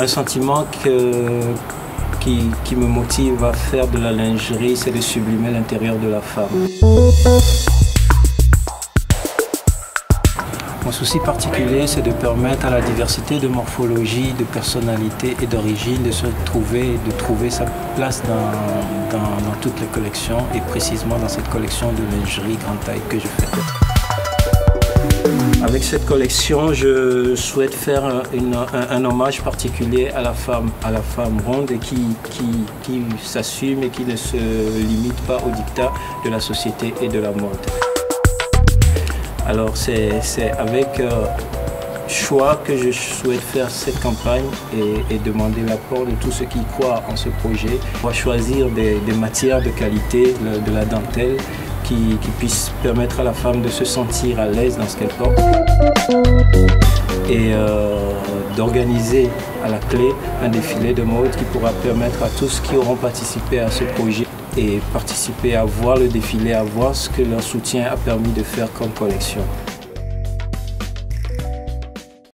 Un sentiment qui me motive à faire de la lingerie, c'est de sublimer l'intérieur de la femme. Mon souci particulier, c'est de permettre à la diversité de morphologie, de personnalité et d'origine de se trouver, de trouver sa place dans toutes les collections et précisément dans cette collection de lingerie grande taille que je fais. Avec cette collection, je souhaite faire un hommage particulier à la femme ronde et qui s'assume et qui ne se limite pas aux dictats de la société et de la mode. Alors c'est avec choix que je souhaite faire cette campagne et demander l'apport de tous ceux qui croient en ce projet. On va choisir des matières de qualité, de la dentelle, qui puissent permettre à la femme de se sentir à l'aise dans ce qu'elle porte et d'organiser à la clé un défilé de mode qui pourra permettre à tous qui auront participé à ce projet et participer à voir le défilé, à voir ce que leur soutien a permis de faire comme collection.